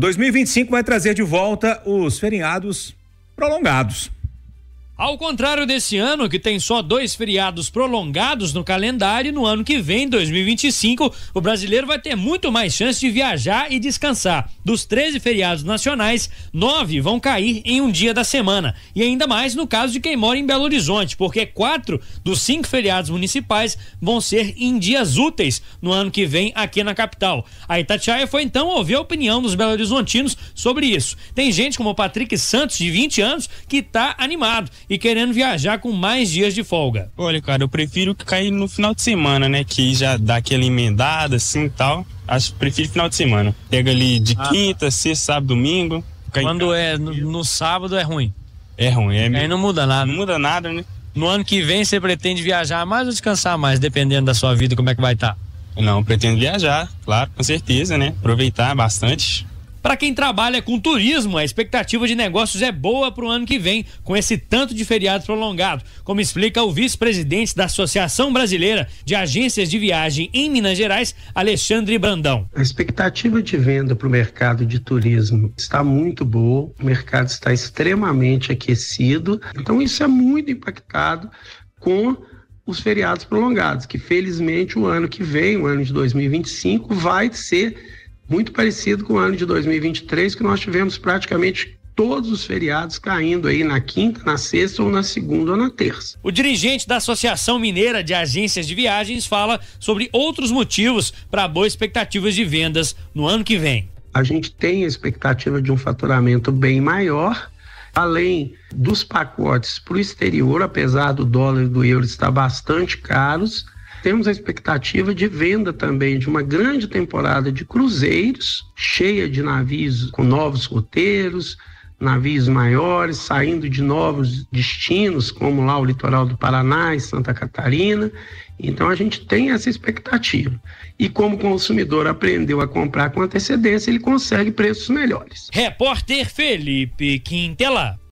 2025 vai trazer de volta os feriados prolongados. Ao contrário desse ano, que tem só 2 feriados prolongados no calendário, no ano que vem, 2025, o brasileiro vai ter muito mais chance de viajar e descansar. Dos 13 feriados nacionais, 9 vão cair em um dia da semana. E ainda mais no caso de quem mora em Belo Horizonte, porque 4 dos 5 feriados municipais vão ser em dias úteis no ano que vem aqui na capital. A Itatiaia foi então ouvir a opinião dos belo-horizontinos sobre isso. Tem gente como o Patrick Santos, de 20 anos, que tá animado e querendo viajar com mais dias de folga. Olha, cara, eu prefiro cair no final de semana, né? Que já dá aquela emendada assim e tal. Acho que prefiro final de semana. Pega ali de quinta, sexta, sábado, domingo. Quando é no sábado é ruim. É ruim. Aí não muda nada. Não muda nada, né? No ano que vem você pretende viajar mais ou descansar mais, dependendo da sua vida, como é que vai estar? Não, pretendo viajar, claro, com certeza, né? Aproveitar bastante. Para quem trabalha com turismo, a expectativa de negócios é boa para o ano que vem, com esse tanto de feriado prolongado, como explica o vice-presidente da Associação Brasileira de Agências de Viagem em Minas Gerais, Alexandre Brandão. A expectativa de venda para o mercado de turismo está muito boa, o mercado está extremamente aquecido, então isso é muito impactado com os feriados prolongados, que felizmente o ano que vem, o ano de 2025, vai ser muito parecido com o ano de 2023, que nós tivemos praticamente todos os feriados caindo aí na quinta, na sexta ou na segunda ou na terça. O dirigente da Associação Mineira de Agências de Viagens fala sobre outros motivos para boas expectativas de vendas no ano que vem. A gente tem a expectativa de um faturamento bem maior, além dos pacotes para o exterior, apesar do dólar e do euro estar bastante caros. Temos a expectativa de venda também de uma grande temporada de cruzeiros, cheia de navios com novos roteiros, navios maiores, saindo de novos destinos, como lá o litoral do Paraná e Santa Catarina. Então a gente tem essa expectativa. E como o consumidor aprendeu a comprar com antecedência, ele consegue preços melhores. Repórter Felipe Quintela.